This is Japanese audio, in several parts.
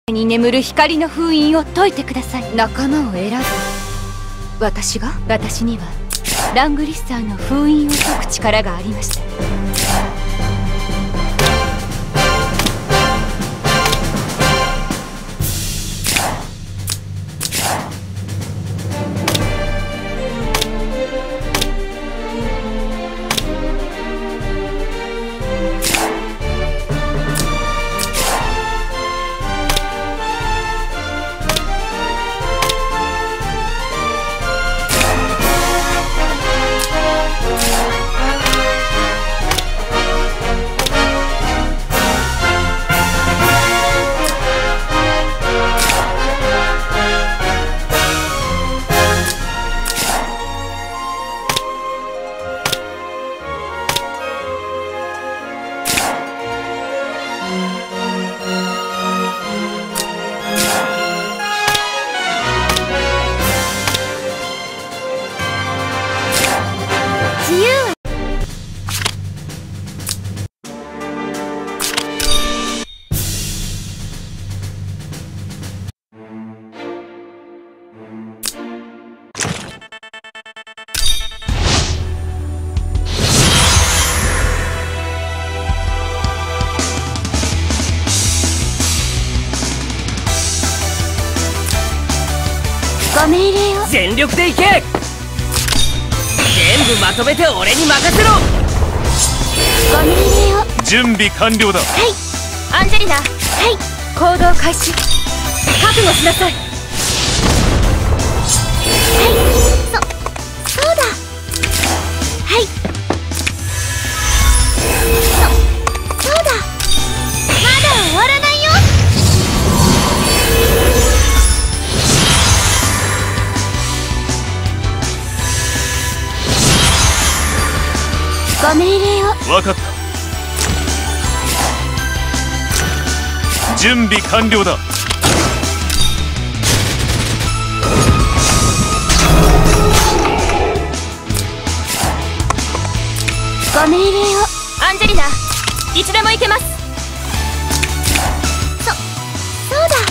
に眠る光の封印を解いてください。仲間を選ぶ。私にはラングリッサーの封印を解く力がありました。ご命令を。 全力でいけ。全部まとめて俺に任せろ。 ご命令を。 準備完了だ。 はい。アンジェリナ。はい。行動開始。覚悟しなさい。はい。そうだ。はい。そうだ。まだ終わらないよ。ご命令を。 分かった。準備完了だ。 ご命令を。アンジェリナ、いつでも行けます。そうだ。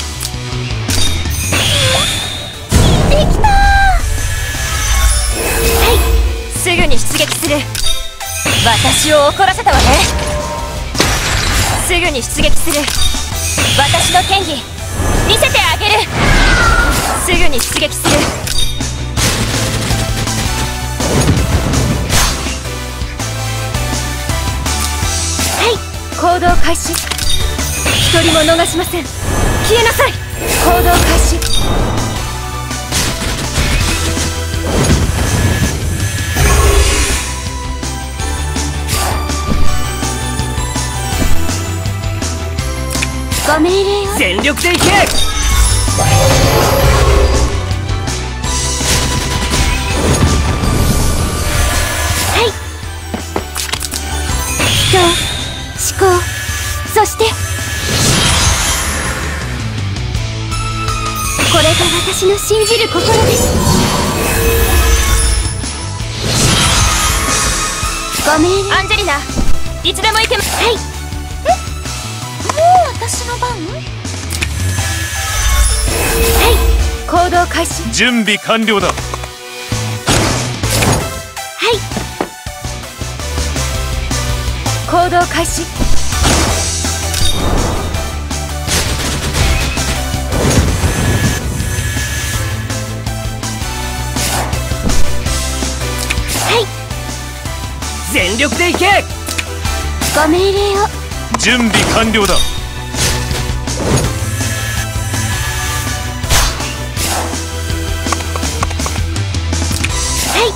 できたー。はい。すぐに出撃する。私を怒らせたわね。すぐに出撃する。私の剣技見せてあげる。すぐに出撃する。はい。行動開始。一人も逃しません。消えなさい。行動開始。ご命令を。 全力でいけ。 はい。人、思考、そしてこれが私の信じる心です。ご命令。アンジェリナ、いつでも行けます。はい。私の番？はい。行動開始。 準備完了だ。 はい。行動開始。はい。 全力でいけ。 ご命令を。 準備完了だ。 はい。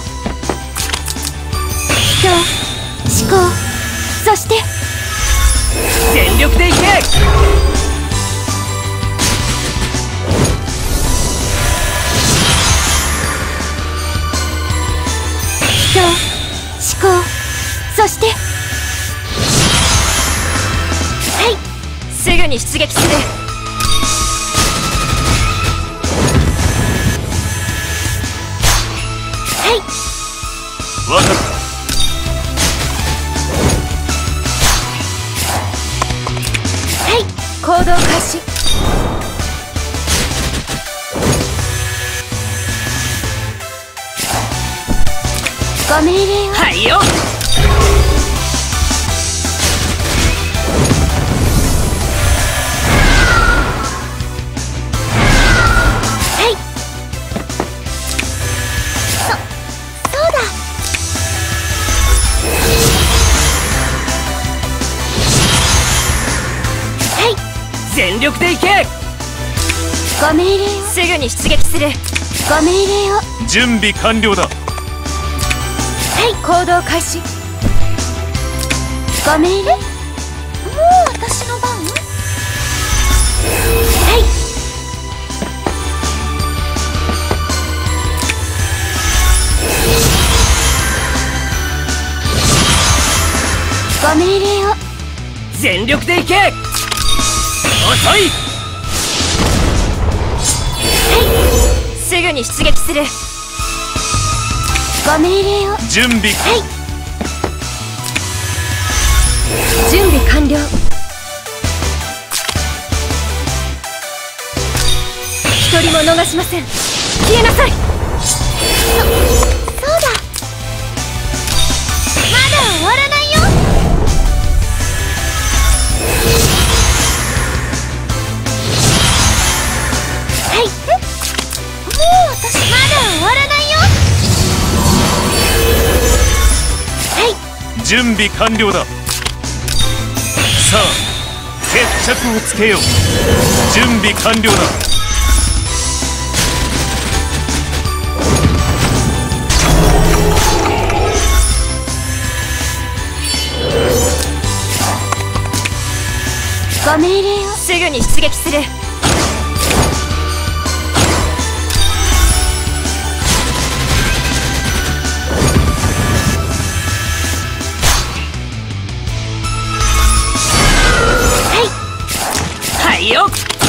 人、思考、そして全力でいけ。 人、思考、そしてはい。すぐに出撃する。はい。 分かった。 はい。行動開始。 ご命令を。 はいよ。 そうだ。はい。 全力でいけ。 ご命令を。すぐに出撃する。ご命令を。 準備完了だ。 はい、行動開始。ご命令。もう私の番？はい。ご命令を。 全力でいけ。遅い。 すぐに出撃する。ご命令を。 準備。 はい。準備完了。一人も逃しません。消えなさい。そうだ。まだ終わらないよ。はい。もう私まだ終わらないよ。はい。 準備完了だ。さあ決着をつけよう。準備完了だ。 ご命令を。すぐに出撃する。 はいよ。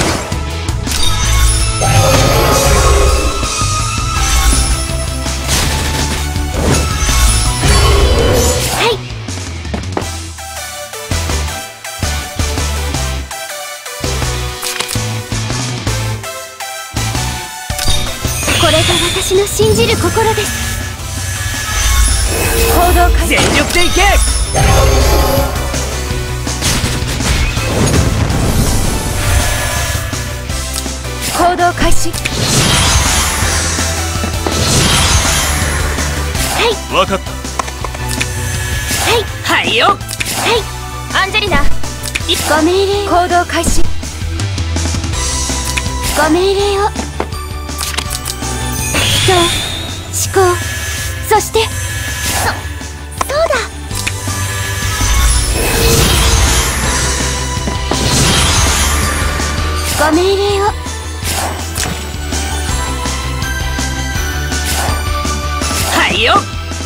はい。これが私の信じる心です。行動開始。 全力でいけ。 行動開始。はい。 分かった。 はい。 はいよ。 はい。アンジェリナ、ご命令。行動開始。ご命令を。人、思考、そしてそうだ。ご命令を。 はいよ。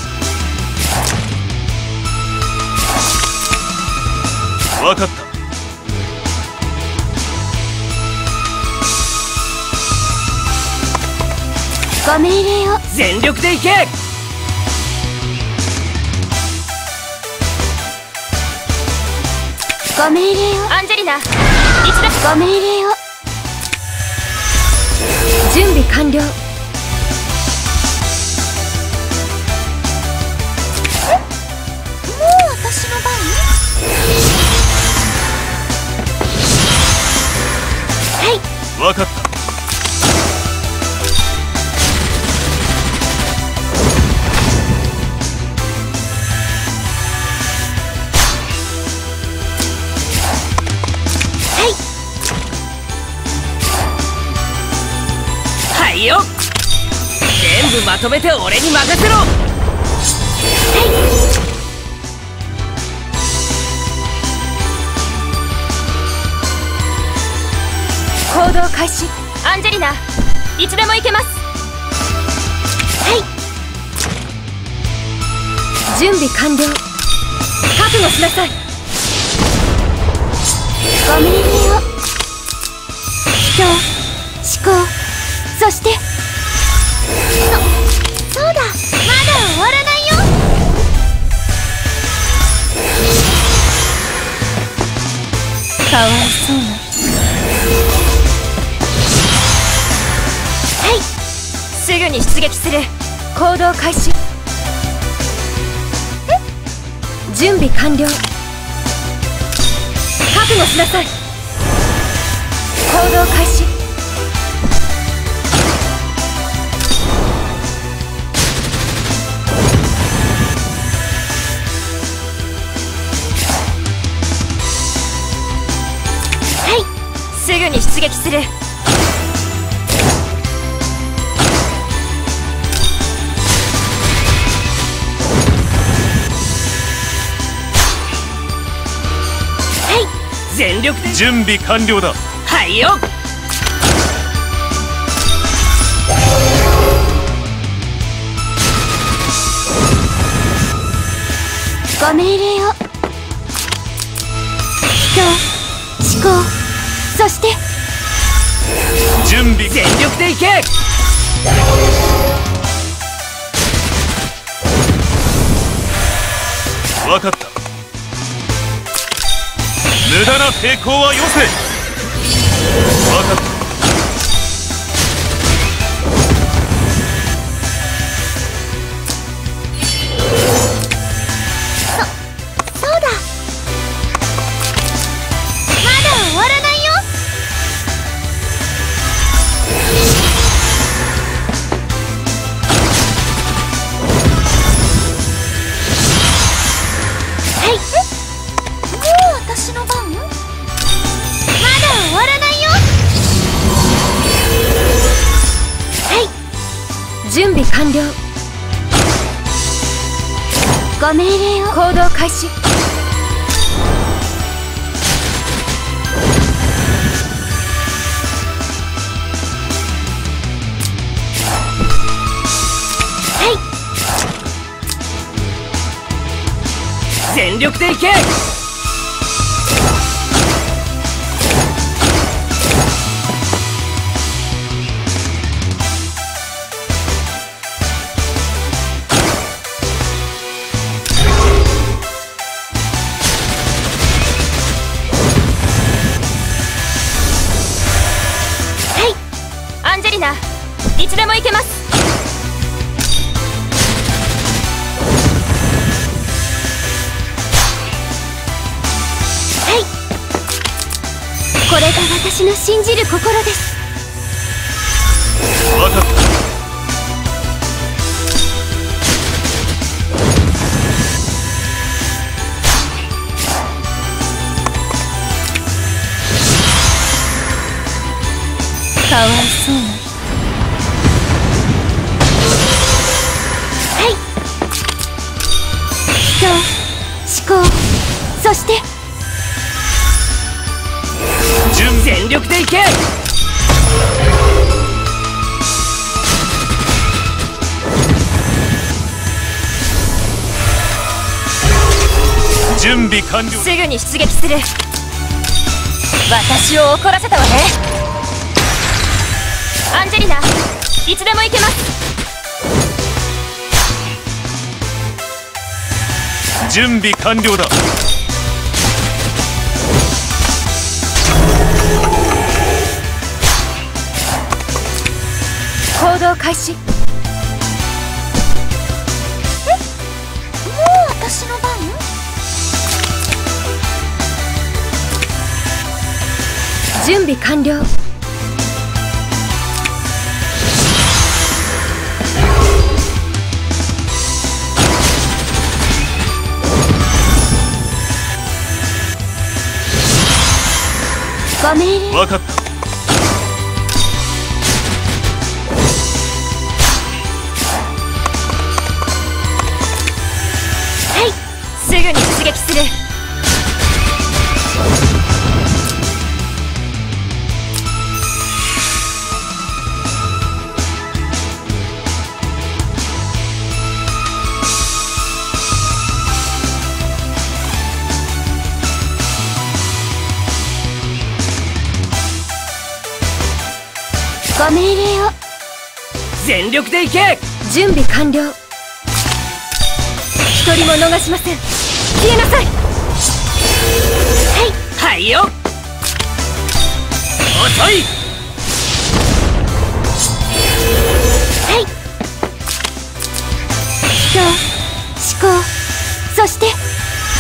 分かった。 ご命令を。 全力でいけ。 ご命令を。アンジェリナ、一度。ご命令を。準備完了。もう私の番？はい。 分かった。 はいよ。全部まとめて俺に任せろ。 行動開始。アンジェリナ、いつでも行けます。はい。準備完了。覚悟しなさい。ご命令を。人、思考、そしてそうだ。まだ終わらないよ。かわいそうな。はい。すぐに出撃する。行動開始。 準備完了。覚悟しなさい。行動開始。はい、すぐに出撃する。 全力で準備完了だ。 はいよ。 ご命令を。人、思考、そして準備全力でいけ。 分かった。無駄な抵抗はよせ。分かった。 そうだ。まだ終わらないよ。はい。もう私の番？まだ終わらないよ。はい、準備完了。ご命令を。行動開始。はい、 全力でいけ。 アンジェリナ、いつでも行けます。はい、これが私の信じる心です。 分かった。 かわいそうな。はい、人、思考、そして全力でいけ。 準備完了。 すぐに出撃する。私を怒らせたわね。アンジェリナ、いつでも行けます。 準備完了だ。 行動開始。もう私の番？準備完了。ご命令。 分かった。 はい、すぐに出撃する。ご命令を。 全力でいけ。 準備完了。一人も逃しません。消えなさい。はい、 はいよ。遅い。 はい、人、思考、そして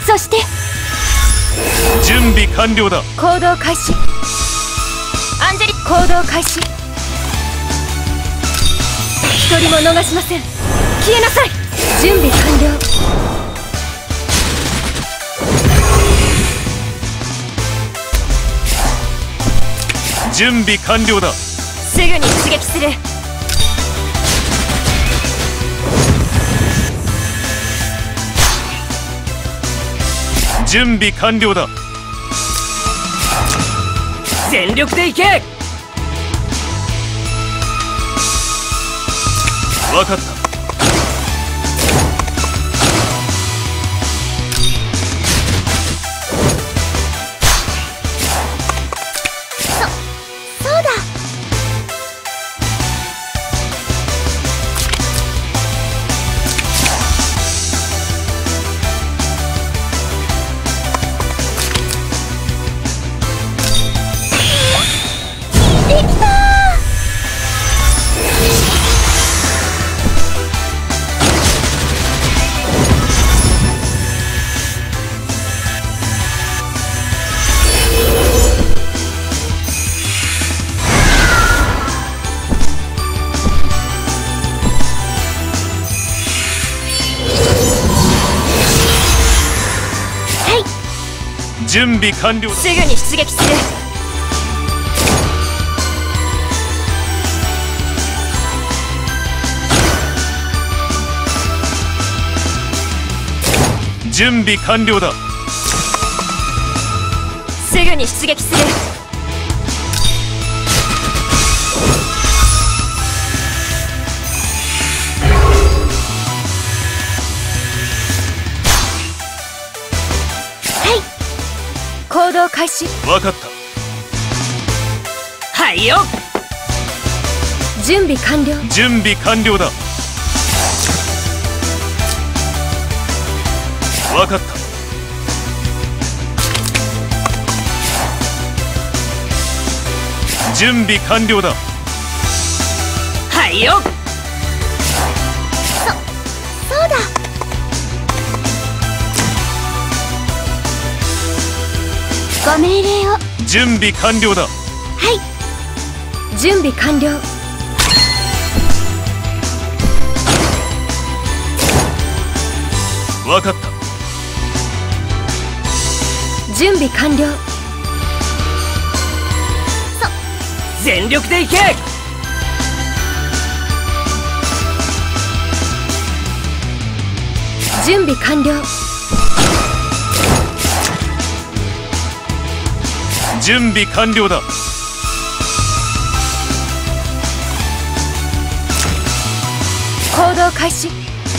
そして準備完了だ。 行動開始。アンジェリ行動開始。一人も逃しません。消えなさい。準備完了。 準備完了だ。 すぐに出撃する。 準備完了だ。 全力でいけ。 分かった。 そうだ。できたー。 準備完了だ。 すぐに出撃する。 準備完了だ。 すぐに出撃する。行動開始。 分かった。 はいよ。 準備完了。 準備完了だ。分かった。準備完了だ。 はいよ。 そうだ。ご命令を。 準備完了だ。 はい。準備完了。 分かった。 準備完了。 全力でいけ。 準備完了。 準備完了だ。 行動開始。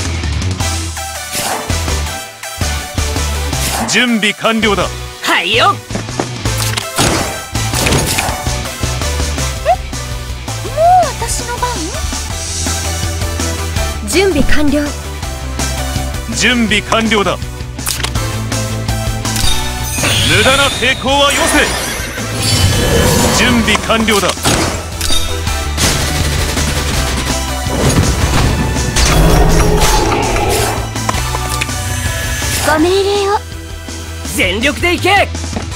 準備完了だ。 はいよ。 もう私の番？準備完了。 準備完了だ。無駄な抵抗はよせ。準備完了だ。 ご命令を。 全力でいけ。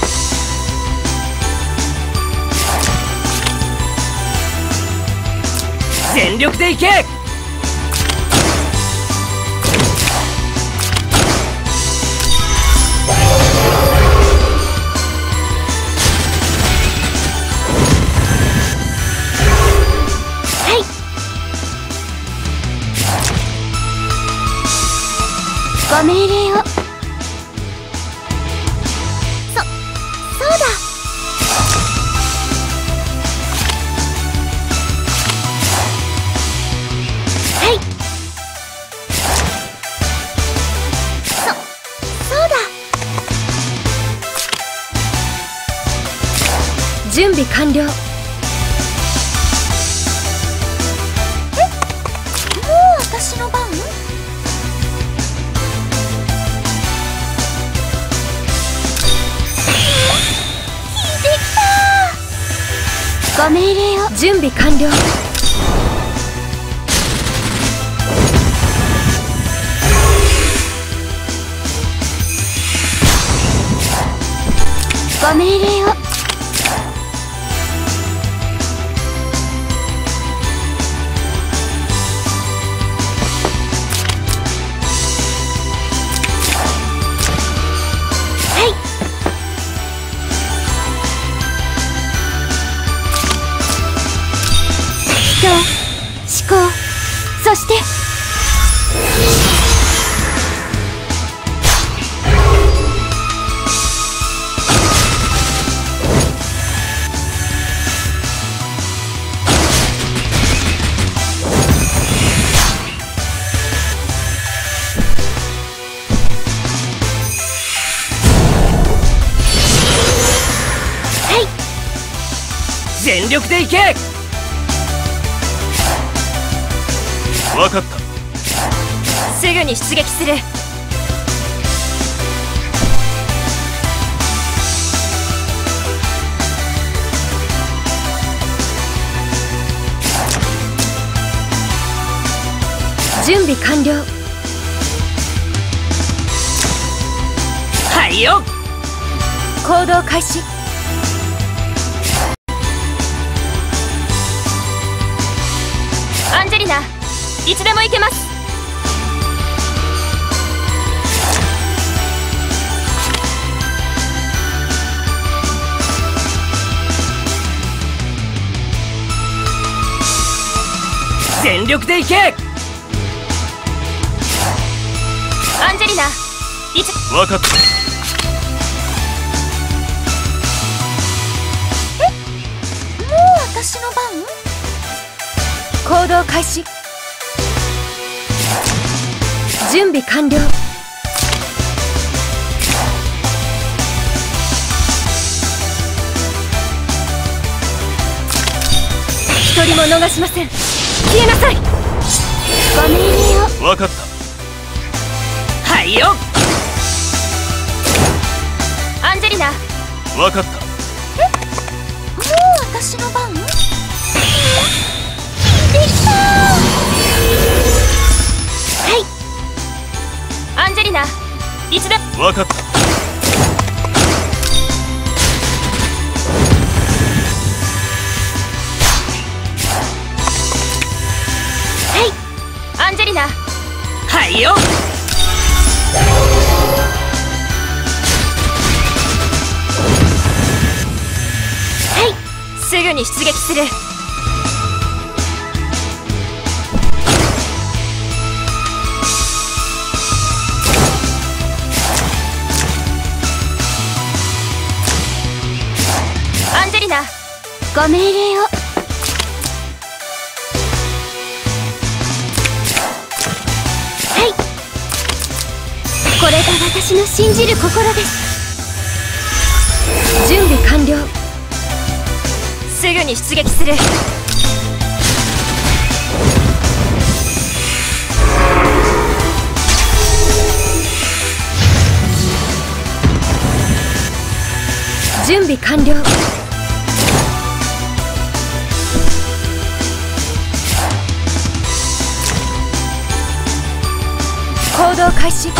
全力でいけ。 ご命令を。そうだ。はい。そうだ。準備完了。もう私の番？ご命令を。準備完了。 ご命令を。思考、そして全力でいけ。 分かった。 すぐに出撃する。準備完了。 はいよ。 行動開始。アンジェリナ、いつでも行けます。 全力で行け。 アンジェリナ、いつ。 分かった。 もう私の番？行動開始。準備完了。一人も逃しません。消えなさい。ご命令を。 分かった。 はいよ。 アンジェリナ。 分かった。 もう私の番？できた。はい。アンジェリナ、いつで。 分かった。 はい。アンジェリナ。 はいよ。 はい。すぐに出撃する。アンジェリナ、ご命令を。はい。これが私の信じる心です。準備完了。すぐに出撃する。準備完了。行動開始。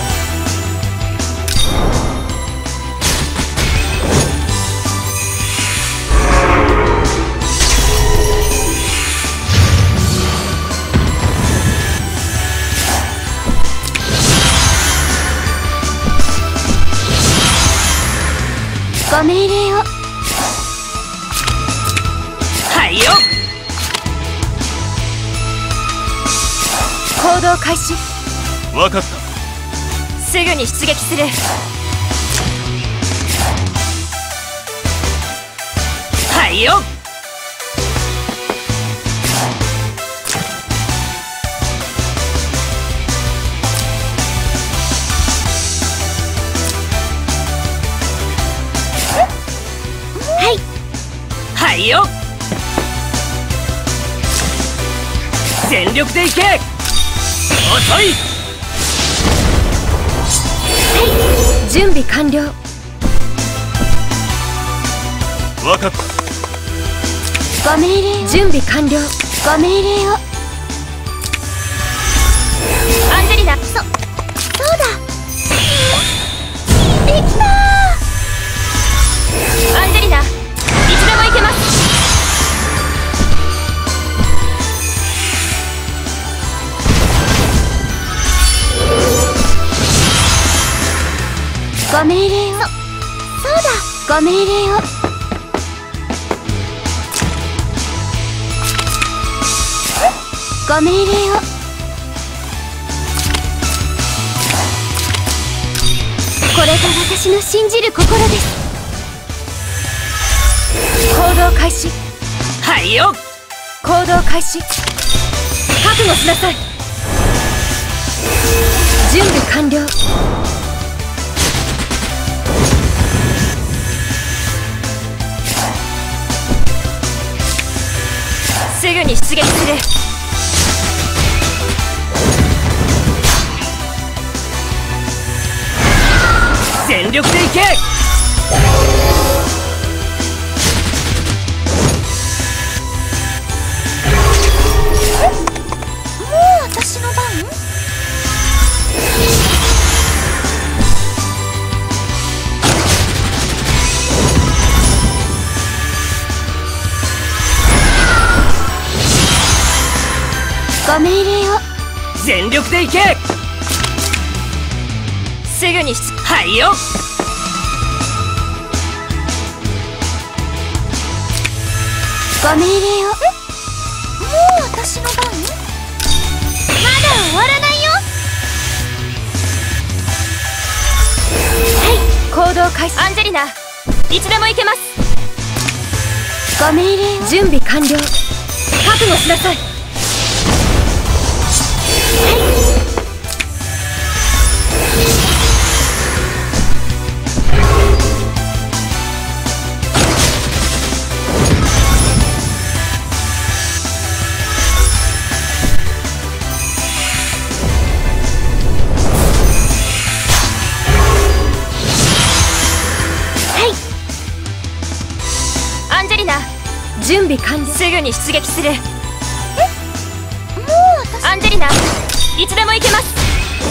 ご命令を。 はいよ。 行動開始。 分かった。 すぐに出撃する。 はいよ。 はい。 はいよ。全力でいけ。遅い。 はい。準備完了。 分かった。 ご命令を。準備完了。ご命令を。アンジェリナ。そうだ。できたー。 ご命令を。そうだ、ご命令を。ご命令を。これが私の信じる心です。行動開始。 はいよ。 行動開始。覚悟しなさい。準備完了。すぐに出撃する。 全力でいけ。 私の番？ご命令を。 全力でいけ。 すぐにはいよ。 ご命令を。もう私の番？まだ終わらないよ。はい、行動開始。アンジェリナ、いつでも行けます。ご命令を。準備完了。覚悟しなさい。準備完了。すぐに出撃する。もう私。アンジェリナ、いつでも行けます。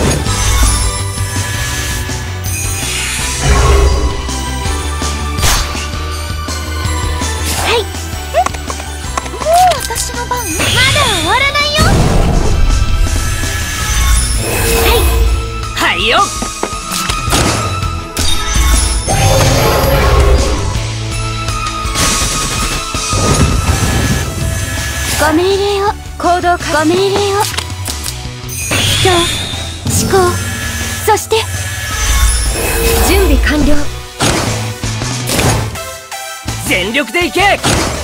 はい。もう私の番？まだ終わらないよ。 はいよ。 ご命令を。行動ご命令を。人、思考、そして準備完了。 全力でいけ。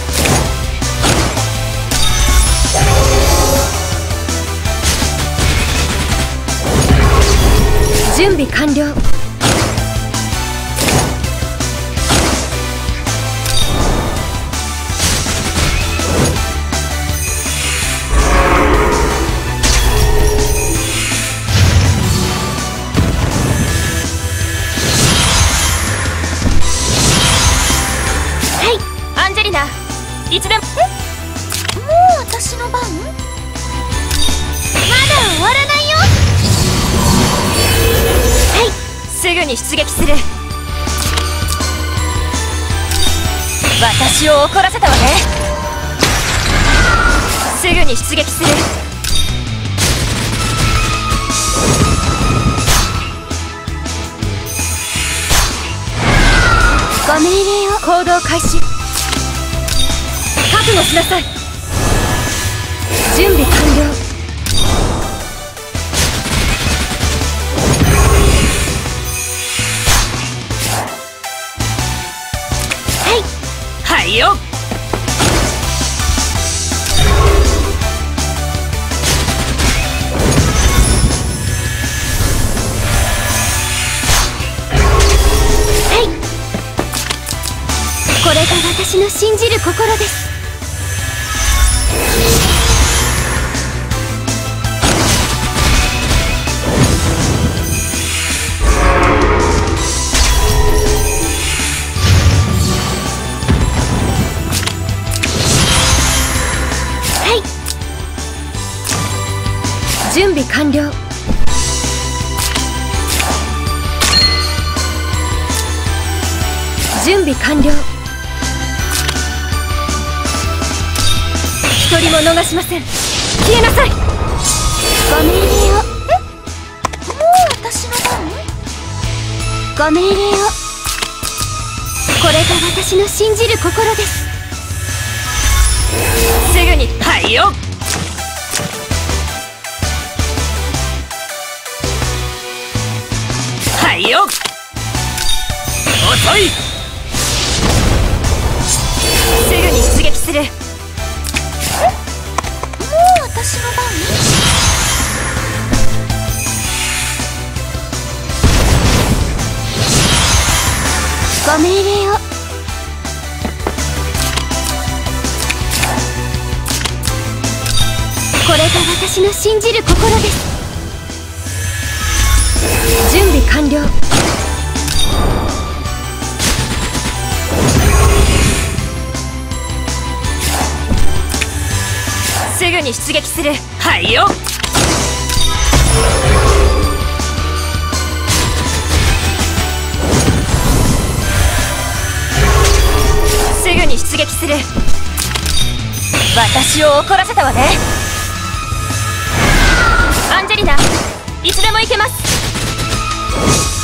準備完了。いつでも。もう私の番？まだ終わらないよ。はい、すぐに出撃する。私を怒らせたわね。すぐに出撃する。ご命令を。行動開始。覚悟しなさい。準備完了。 はいよ。 これが私の信じる心です。準備完了。準備完了。一人も逃しません。消えなさい。ご命令を。もう私の番？ ご命令を。これが私の信じる心です。すぐに。 はいよ。はいよ。遅い。 すぐに出撃する。もう私の番？ご命令を。これが私の信じる心です。準備完了。すぐに出撃する。 はいよ。 すぐに出撃する。私を怒らせたわね。アンジェリナ、いつでも行けます。